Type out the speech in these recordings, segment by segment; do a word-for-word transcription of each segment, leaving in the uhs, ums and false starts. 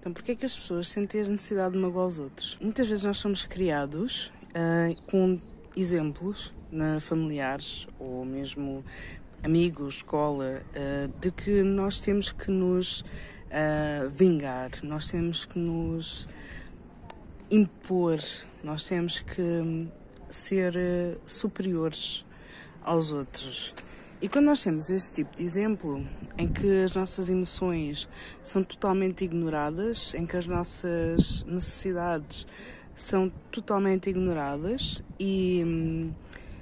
Então, porquê é que as pessoas sentem a necessidade de magoar os outros? Muitas vezes nós somos criados uh, com exemplos na familiares ou mesmo amigos, escola, uh, de que nós temos que nos uh, vingar, nós temos que nos impor, nós temos que ser uh, superiores aos outros. E quando nós temos esse tipo de exemplo, em que as nossas emoções são totalmente ignoradas, em que as nossas necessidades são totalmente ignoradas e,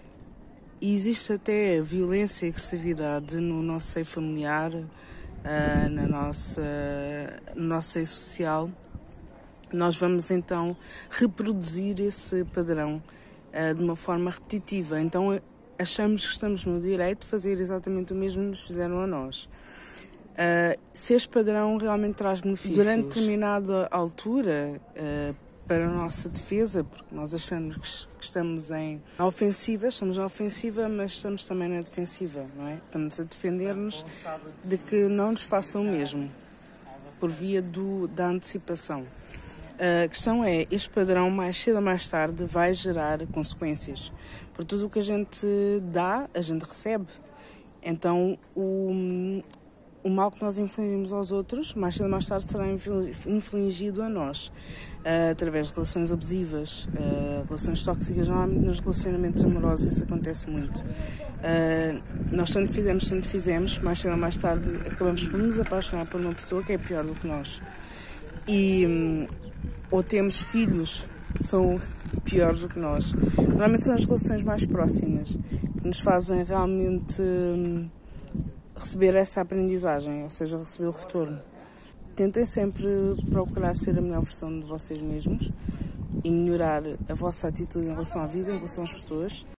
e existe até violência e agressividade no nosso seio familiar, uh, na nossa, no nosso seio social, nós vamos então reproduzir esse padrão uh, de uma forma repetitiva. Então, achamos que estamos no direito de fazer exatamente o mesmo que nos fizeram a nós. Uh, se este padrão realmente traz benefícios durante determinada altura uh, para a nossa defesa, porque nós achamos que estamos em na ofensiva, estamos na ofensiva, mas estamos também na defensiva, não é? Estamos a defender-nos de que não nos façam o mesmo, por via do, da antecipação. A questão é, este padrão mais cedo ou mais tarde vai gerar consequências. Por tudo o que a gente dá, a gente recebe. Então, o, o mal que nós infligimos aos outros, mais cedo ou mais tarde será infligido a nós. Uh, através de relações abusivas, uh, relações tóxicas, normalmente nos relacionamentos amorosos isso acontece muito. Uh, nós tanto fizemos, tanto fizemos, mais cedo ou mais tarde acabamos por nos apaixonar por uma pessoa que é pior do que nós. E... Um, ou temos filhos que são piores do que nós. Normalmente são as relações mais próximas que nos fazem realmente hum, receber essa aprendizagem, ou seja, receber o retorno. Tentem sempre procurar ser a melhor versão de vocês mesmos e melhorar a vossa atitude em relação à vida, em relação às pessoas.